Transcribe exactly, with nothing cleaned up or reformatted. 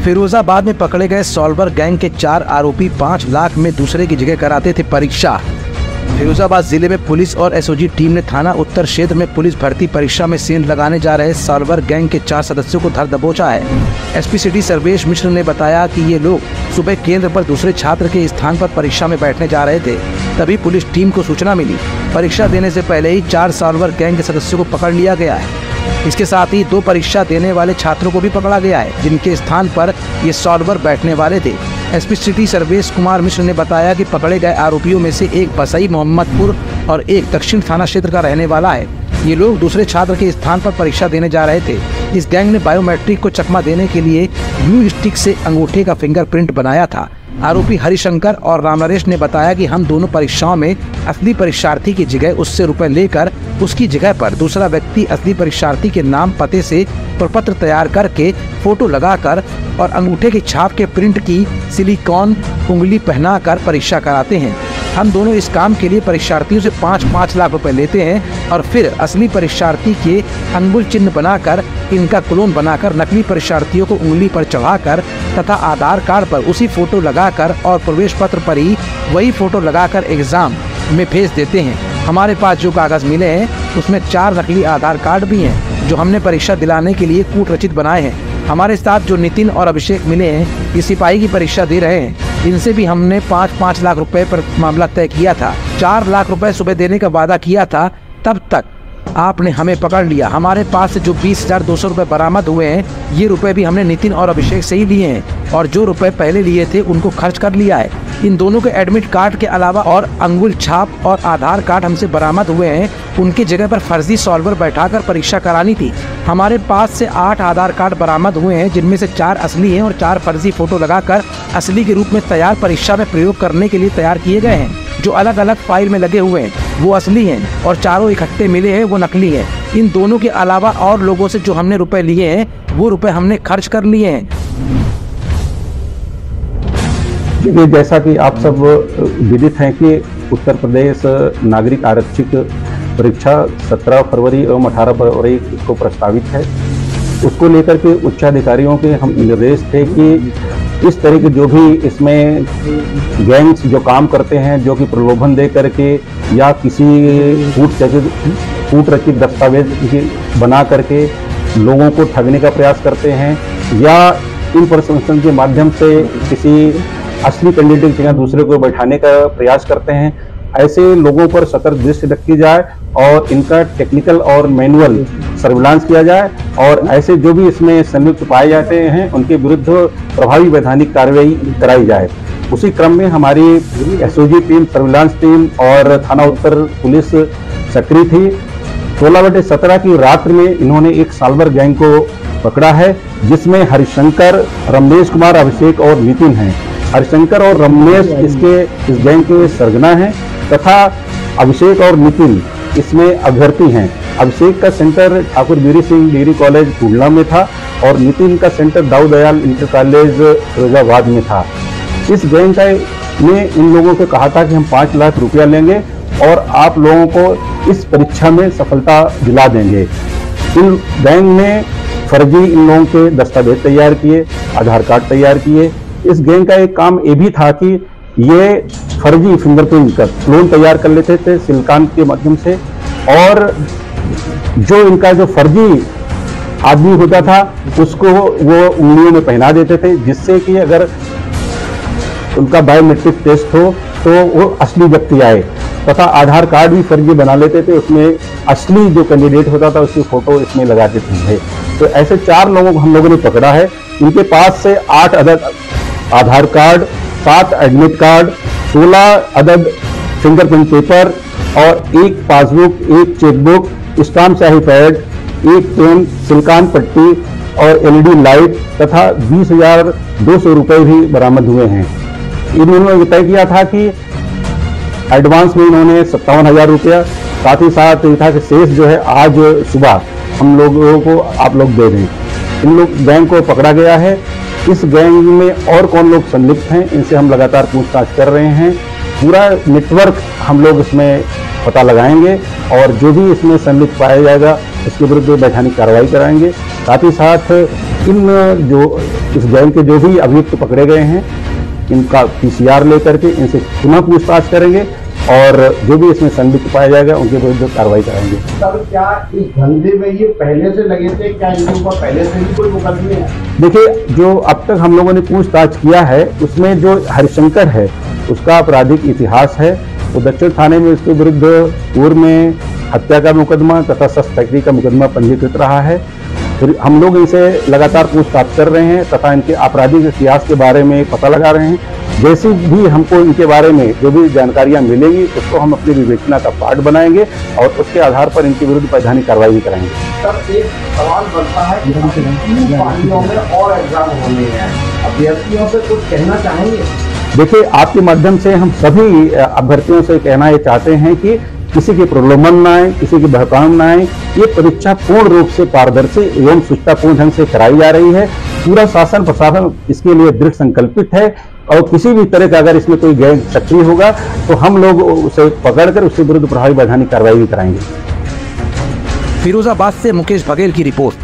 फिरोजाबाद में पकड़े गए सॉल्वर गैंग के चार आरोपी पाँच लाख में दूसरे की जगह कराते थे परीक्षा। फिरोजाबाद जिले में पुलिस और एसओजी टीम ने थाना उत्तर क्षेत्र में पुलिस भर्ती परीक्षा में सेंध लगाने जा रहे सॉल्वर गैंग के चार सदस्यों को धर दबोचा है। एसपी सिटी सर्वेश मिश्र ने बताया कि ये लोग सुबह केंद्र पर दूसरे छात्र के स्थान पर परीक्षा में बैठने जा रहे थे, तभी पुलिस टीम को सूचना मिली। परीक्षा देने से पहले ही चार सॉल्वर गैंग के सदस्यों को पकड़ लिया गया है। इसके साथ ही दो परीक्षा देने वाले छात्रों को भी पकड़ा गया है, जिनके स्थान पर ये सॉल्वर बैठने वाले थे। एसपी सिटी सर्वेश कुमार मिश्र ने बताया कि पकड़े गए आरोपियों में से एक बसई मोहम्मदपुर और एक दक्षिण थाना क्षेत्र का रहने वाला है। ये लोग दूसरे छात्र के स्थान पर परीक्षा देने जा रहे थे। इस गैंग ने बायोमेट्रिक को चकमा देने के लिए ब्लू स्टिक से अंगूठे का फिंगरप्रिंट बनाया था। आरोपी हरिशंकर और रामनरेश ने बताया कि हम दोनों परीक्षाओं में असली परीक्षार्थी की जगह उससे रुपए लेकर उसकी जगह पर दूसरा व्यक्ति असली परीक्षार्थी के नाम पते से प्रपत्र तैयार करके फोटो लगाकर और अंगूठे की छाप के प्रिंट की सिलिकॉन उंगली पहनाकर परीक्षा कराते हैं। हम दोनों इस काम के लिए परीक्षार्थियों से पाँच पाँच लाख रुपए लेते हैं और फिर असली परीक्षार्थी के अंगुल चिन्ह बनाकर इनका क्लोन बनाकर नकली परीक्षार्थियों को उंगली पर चढ़ाकर तथा आधार कार्ड पर उसी फोटो लगाकर और प्रवेश पत्र पर ही वही फोटो लगाकर एग्जाम में भेज देते हैं। हमारे पास जो कागज मिले हैं उसमें चार नकली आधार कार्ड भी हैं जो हमने परीक्षा दिलाने के लिए कूट रचित बनाए हैं। हमारे साथ जो नितिन और अभिषेक मिले हैं ये सिपाही की परीक्षा दे रहे हैं। इनसे भी हमने पाँच पाँच लाख रुपए पर मामला तय किया था। चार लाख रुपए सुबह देने का वादा किया था, तब तक आपने हमें पकड़ लिया। हमारे पास से जो बीस हजार दो सौ रुपये बरामद हुए हैं ये रुपए भी हमने नितिन और अभिषेक से ही लिए हैं और जो रुपए पहले लिए थे उनको खर्च कर लिया है। इन दोनों के एडमिट कार्ड के अलावा और अंगुल छाप और आधार कार्ड हमसे बरामद हुए हैं। उनकी जगह पर फर्जी सॉल्वर बैठाकर परीक्षा करानी थी। हमारे पास से आठ आधार कार्ड बरामद हुए हैं, जिनमें से चार असली हैं और चार फर्जी फोटो लगाकर असली के रूप में तैयार परीक्षा में प्रयोग करने के लिए तैयार किए गए हैं। जो अलग अलग फाइल में लगे हुए हैं वो असली हैं और चारों इकट्ठे मिले हैं वो नकली हैं। इन दोनों के अलावा और लोगों से जो हमने रुपए लिए हैं वो रुपए हमने खर्च कर लिए हैं। देखिए, जैसा कि आप सब विदित हैं कि उत्तर प्रदेश नागरिक आरक्षित परीक्षा सत्रह फरवरी एवं अठारह फरवरी को प्रस्तावित है। उसको लेकर के उच्चाधिकारियों के हम निर्देश थे कि इस तरह के जो भी इसमें गैंग्स जो काम करते हैं, जो कि प्रलोभन दे करके या किसी कूट रचित कूट रचित दस्तावेज बना करके लोगों को ठगने का प्रयास करते हैं या इन प्रशंसन के माध्यम से किसी असली कैंडिडेट की जगह दूसरे को बैठाने का प्रयास करते हैं, ऐसे लोगों पर सतर्क दृष्टि रखी जाए और इनका टेक्निकल और मैनुअल सर्विलांस किया जाए और ऐसे जो भी इसमें संलिप्त पाए जाते हैं उनके विरुद्ध प्रभावी वैधानिक कार्रवाई कराई जाए। उसी क्रम में हमारी एसओजी टीम, सर्विलांस टीम और थाना उत्तर पुलिस सक्रिय थी। सोलह बटे सत्रह की रात में इन्होंने एक सॉल्वर गैंग को पकड़ा है, जिसमें हरिशंकर, रमेश कुमार, अभिषेक और नितिन हैं। हरिशंकर और रमेश इसके इस गैंग के सरगना हैं तथा अभिषेक और नितिन इसमें अभ्यर्थी हैं। अभिषेक का सेंटर ठाकुर बीरी सिंह डिग्री कॉलेज टूडला में था और नितिन का centre Dau Dayal inter college Firozabad में था। इस गैंग का ने इन लोगों को कहा था कि हम पाँच लाख रुपया लेंगे और आप लोगों को इस परीक्षा में सफलता दिला देंगे। इन गैंग ने फर्जी इन लोगों के दस्तावेज तैयार किए, आधार कार्ड तैयार किए। इस गैंग का एक काम ये भी था कि ये फर्जी फिंगरप्रिंट का क्लोन तैयार कर लेते थे सिलिकॉन के माध्यम से और जो इनका जो फर्जी आदमी होता था उसको वो उंगलियों में पहना देते थे, जिससे कि अगर उनका बायोमेट्रिक टेस्ट हो तो वो असली व्यक्ति आए तथा आधार कार्ड भी फर्जी बना लेते थे। उसमें असली जो कैंडिडेट होता था उसकी फोटो इसमें लगा देते थे। तो ऐसे चार लोगों को हम लोगों ने पकड़ा है। इनके पास से आठ अदद आधार कार्ड, सात एडमिट कार्ड, सोलह अदद फिंगरप्रिंट पेपर और एक पासबुक, एक चेकबुक, स्टाम्प शाही पैड, एक पेन, सिलिकॉन पट्टी और एलईडी लाइट तथा बीस हजार दो सौ रुपये भी बरामद हुए हैं। इन्होंने तय किया था कि एडवांस में इन्होंने सत्तावन हजार रुपया, साथ ही साथ ये था कि शेष जो है आज सुबह हम लोगों को आप लोग दे दें। इन लोग गैंग को पकड़ा गया है। इस गैंग में और कौन लोग संलिप्त हैं इनसे हम लगातार पूछताछ कर रहे हैं। पूरा नेटवर्क हम लोग इसमें पता लगाएंगे और जो भी इसमें संलिप्त पाया जाएगा उसके विरुद्ध वैधानिक कार्रवाई कराएंगे। साथ ही साथ इन जो इस गैंग के जो भी अभियुक्त पकड़े गए हैं, इनका पीसीआर लेकर के इनसे पुनः पूछताछ करेंगे और जो भी इसमें संदिग्ध पाया जाएगा उनके विरुद्ध कार्रवाई कराएंगे। सर, क्या इस धंधे में ये पहले से लगे थे? क्या इनके ऊपर पहले से ही कोई मुकदमे है? देखिए, जो अब तक हम लोगों ने पूछताछ किया है उसमें जो हरिशंकर है उसका आपराधिक इतिहास है। वो दक्षिण थाने में उसके विरुद्ध पूर्व में हत्या का मुकदमा तथा शस्त्र फैक्ट्री का मुकदमा पंजीकृत रहा है। फिर हम लोग इनसे लगातार पूछताछ कर रहे हैं तथा इनके आपराधिक इतिहास के बारे में पता लगा रहे हैं। जैसी भी हमको इनके बारे में जो भी जानकारियां मिलेंगी उसको हम अपनी विवेचना का पार्ट बनाएंगे और उसके आधार पर इनके विरुद्ध वैधानिक कार्रवाई भी कराएंगे। सर, एक सवाल बनता है कि तीन पार्टियों में और एग्जाम होने हैं, अभ्यर्थियों से कुछ कहना चाहेंगे? देखिए, आपके माध्यम से हम सभी अभ्यर्थियों से कहना ये चाहते हैं कि किसी के प्रलोभन न आए, किसी के बहकाव न आए। ये परीक्षा पूर्ण रूप से पारदर्शी एवं सुचितापूर्ण ढंग से कराई जा रही है। पूरा शासन प्रशासन इसके लिए दृढ़ संकल्पित है और किसी भी तरह का अगर इसमें कोई गैंग सक्रिय होगा तो हम लोग उसे पकड़कर उसके विरुद्ध प्रभावी वैधानिक कार्रवाई भी कराएंगे। फिरोजाबाद से मुकेश बघेल की रिपोर्ट।